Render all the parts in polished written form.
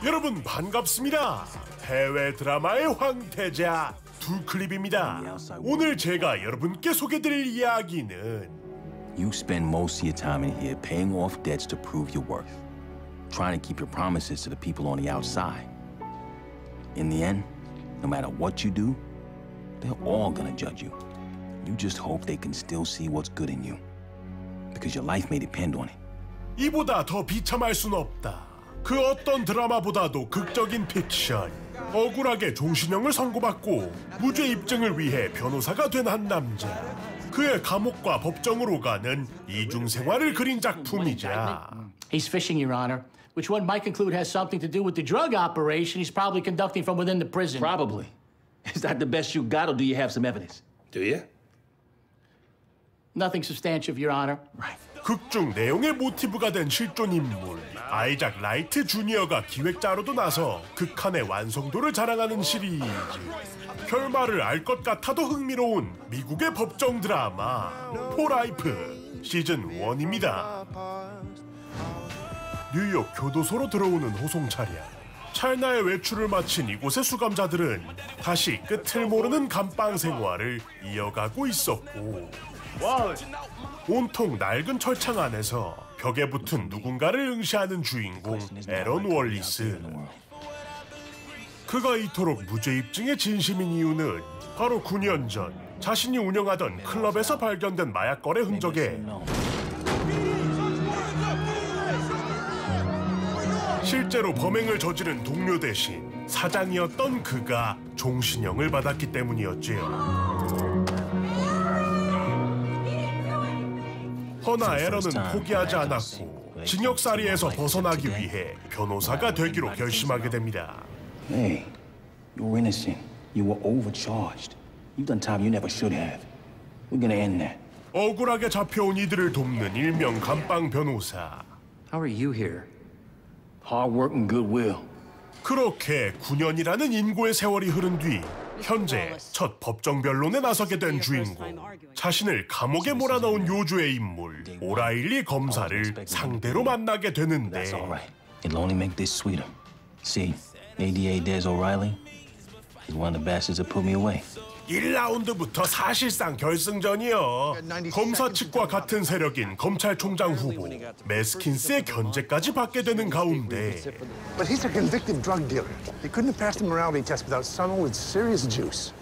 여러분 반갑습니다. 해외 드라마의 황태자 두 클립입니다. 오늘 제가 여러분께 소개드릴 이야기는 You spend most of your time in here paying off debts to prove your worth, trying to keep your promises to the people on the outside. In the end, no matter what you do, they're all gonna judge you. You just hope they can still see what's good in you, because your life may depend on it. 이보다 더 비참할 순 없다. 그 어떤 드라마보다도 극적인 픽션. 억울하게 종신형을 선고받고 무죄 입증을 위해 변호사가 된 한 남자. 그의 감옥과 법정으로 가는 이중 생활을 그린 작품이자. He's fishing, Your Honor, which one might conclude has something to do with the drug operation he's probably conducting from within the prison. Probably. Is that the best you got, or do you have some evidence? Do you? Nothing substantive, Your Honor. Right. 극중 내용의 모티브가 된 실존 인물 아이작 라이트 주니어가 기획자로도 나서 극한의 완성도를 자랑하는 시리즈. 결말을 알 것 같아도 흥미로운 미국의 법정 드라마 포라이프 시즌 1입니다. 뉴욕 교도소로 들어오는 호송 차량. 찰나의 외출을 마친 이곳의 수감자들은 다시 끝을 모르는 감방 생활을 이어가고 있었고, 온통 낡은 철창 안에서 벽에 붙은 누군가를 응시하는 주인공 에런 월리스. 그가 이토록 무죄 입증에 진심인 이유는 바로 9년 전 자신이 운영하던 클럽에서 발견된 마약 거래 흔적에 실제로 범행을 저지른 동료 대신 사장이었던 그가 종신형을 받았기 때문이었지요. 허나 에런은 포기하지 않았고 징역살이에서 벗어나기 위해 변호사가 되기로 결심하게 됩니다. Hey, you're innocent. You were overcharged. You've done time you never should have. We're gonna end that. 억울하게 잡혀온 이들을 돕는 일명 감방 변호사. How are you here? Hard work and goodwill. 그렇게 9년이라는 인고의 세월이 흐른 뒤 현재 첫 법정 변론에 나서게 된 주인공. 자신을 감옥에 몰아넣은 요주의 인물 오라일리 검사를 상대로 만나게 되는데. That's all right. It'll only make this sweeter. See, ADA Des O'Reilly. He's one of the bastards that put me away. 1라운드부터 사실상 결승전이요. 검사 측과 같은 세력인 검찰총장 후보 메스킨스의 견제까지 받게 되는 가운데 But he's a convicted drug dealer. They couldn't have passed a morality test without someone with serious juice.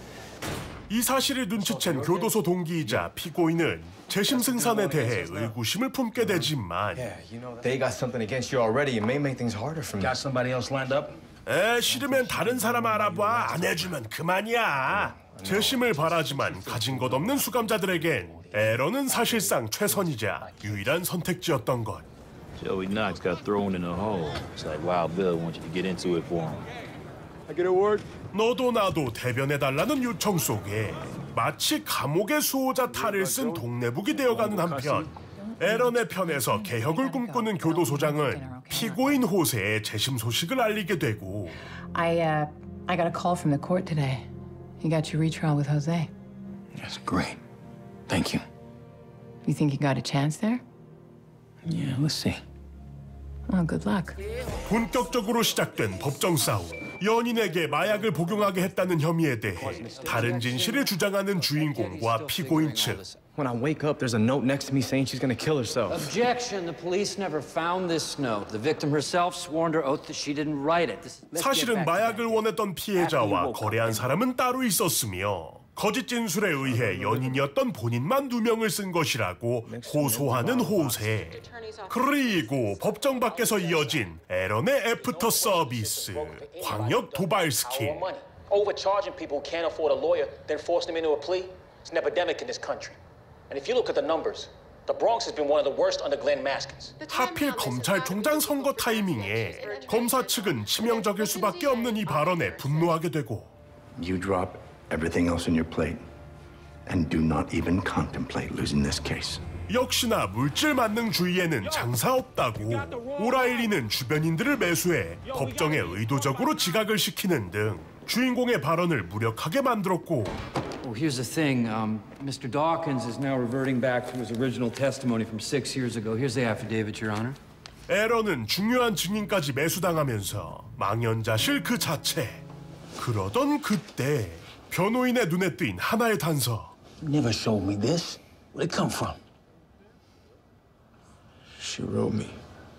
이 사실을 눈치챈 교도소 동기이자 피고인은 재심 승산에 대해 의구심을 품게 되지만 They got something against you already. It may make things harder for me. Got somebody else lined up? 싫으면 다른 사람 알아봐. 안 해주면 그만이야. 재심을 바라지만 가진 것 없는 수감자들에겐 에런은 사실상 최선이자 유일한 선택지였던 것. Joey Knox got thrown in a hole. It's like Wild Bill wants you to get into it for him. I get a word? 너도 나도 대변해달라는 요청 속에 마치 감옥의 수호자 탈을 쓴 동네북이 되어가는 한편 에런의 편에서 개혁을 꿈꾸는 교도소장은 피고인 호세의 재심 소식을 알리게 되고 I got a call from the court today. You got your retrial with Jose. That's great. Thank you. You think you got a chance there? Yeah, let's see. Well, good luck. 본격적으로 시작된 법정 싸움. 연인에게 마약을 복용하게 했다는 혐의에 대해 다른 진실을 주장하는 주인공과 피고인 측. When I wake up, there's a note next to me saying she's gonna kill herself. Objection. The police never found this note. The victim herself swore under oath that she didn't write it. 사실은 마약을 원했던 피해자와 거래한 사람은 따로 있었으며 거짓 진술에 의해 연인이었던 본인만 누명을 쓴 것이라고 호소하는 호세. 그리고 법정 밖에서 이어진 에런의 애프터 서비스, 광역 도발 스킬. Overcharging people who can't afford a lawyer, then forcing them into a plea. It's an epidemic in this country. And if you look at the numbers, the Bronx has been one of the worst under Glenn Maskins. 하필 검찰총장 선거 타이밍에 검사 측은 치명적일 수밖에 없는 이 발언에 분노하게 되고. You drop everything else on your plate and do not even contemplate losing this case. 역시나 물질 만능주의에는 장사 없다고 오라일리는 주변인들을 매수해 법정에 의도적으로 지각을 시키는 등 주인공의 발언을 무력하게 만들었고. Well, here's the thing. Mr. Dawkins is now reverting back to his original testimony from 6 years ago. Here's the affidavit, Your Honor. 에런은 중요한 증인까지 매수당하면서 망연자실 그 자체. 그러던 그때 변호인의 눈에 띈 하나의 단서. You never showed me this. Where'd it come from? She wrote me.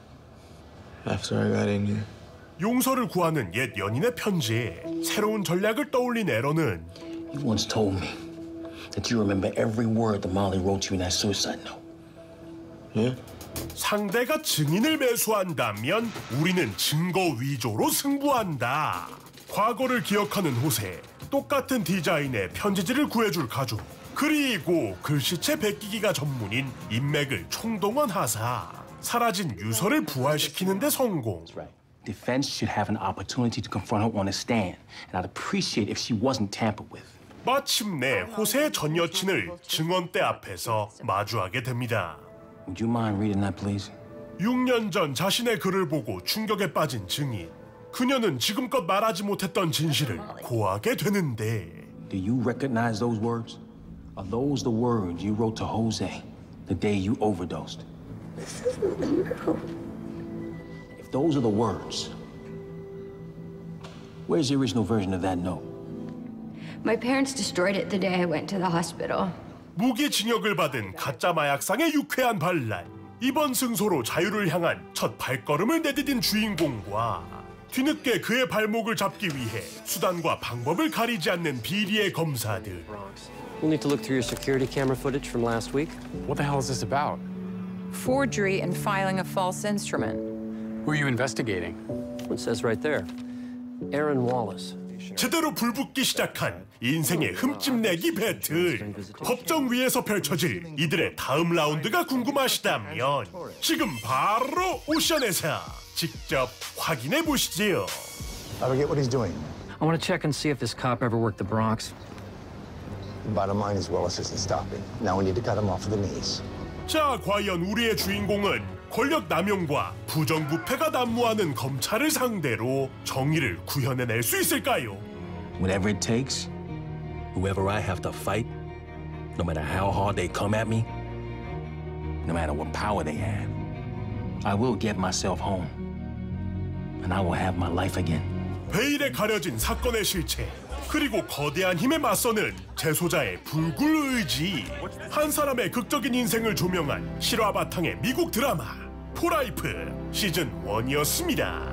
After I got in here. 용서를 구하는 옛 연인의 편지에 새로운 전략을 떠올린 에런은 You once told me that you remember every word that Molly wrote you in that suicide note. Yeah? 상대가 증인을 매수한다면 우리는 증거 위조로 승부한다. 과거를 기억하는 호세, 똑같은 디자인의 편지지를 구해줄 가족, 그리고 글씨체 베끼기가 전문인 인맥을 총동원하사 사라진 유서를 부활시키는 데 성공. Defense should have an opportunity to confront her on a stand, and I'd appreciate if she wasn't tampered with. 마침내 호세의 전 여친을 증언대 앞에서 마주하게 됩니다. Would you mind reading that, please? 6년 전 자신의 글을 보고 충격에 빠진 증인. 그녀는 지금껏 말하지 못했던 진실을 고하게 되는데. Do you recognize those words? Are those the words you wrote to Jose the day you overdosed? This isn't true. If those are the words, where's the original version of that note? My parents destroyed it the day I went to the hospital. 무기징역을 받은 가짜 마약상의 유쾌한 반란. 이번 승소로 자유를 향한 첫 발걸음을 내디딘 주인공과 뒤늦게 그의 발목을 잡기 위해 수단과 방법을 가리지 않는 비리의 검사들. We'll need to look through your security camera footage from last week. What the hell is this about? Forgery and filing a false instrument. Who are you investigating? It says right there. Aaron Wallace. 제대로 불붙기 시작한 인생의 흠집내기 배틀. 법정 위에서 펼쳐질 이들의 다음 라운드가 궁금하시다면 지금 바로 오션에서 직접 확인해 보시지요. I forget what he's doing. I want to check and see if this cop ever worked the Bronx. The bottom line is Wallace isn't stopping. Now we need to cut him off of the knees. 자, 과연 우리의 주인공은 권력 남용과 부정부패가 난무하는 검찰을 상대로 정의를 구현해낼 수 있을까요? Whatever it takes, whoever I have to fight, no matter how hard they come at me, no matter what power they have, I will get myself home, and I will have my life again. 베일에 가려진 사건의 실체, 그리고 거대한 힘에 맞서는 재소자의 불굴의지. 한 사람의 극적인 인생을 조명한 실화 바탕의 미국 드라마 포라이프 시즌 1이었습니다.